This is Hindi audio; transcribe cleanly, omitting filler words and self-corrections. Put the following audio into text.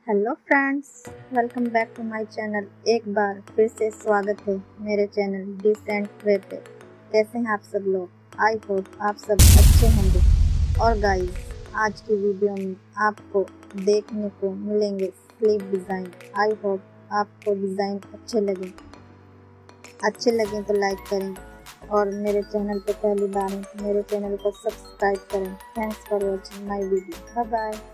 Hello friends, welcome back to my channel. एक बार फिर से स्वागत है मेरे चैनल डिसेंट वे पे। कैसे हैं आप सब लोग? आई होप आप सब अच्छे होंगे। और गाइस, आज की वीडियो में आपको देखने को मिलेंगे स्लीव डिज़ाइन। आई होप आपको डिज़ाइन अच्छे लगे तो लाइक करें, और मेरे चैनल पे पहली बार हैं तो मेरे चैनल को सब्सक्राइब करें। Thanks for watching my video. Bye bye.